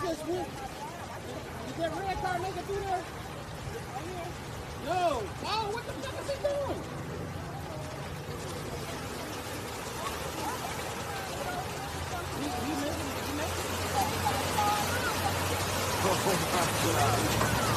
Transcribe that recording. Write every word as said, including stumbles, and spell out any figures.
just went. Did that red car make it through there? No. Oh, what the fuck is he doing? He, he made it. He made it. Oh my God.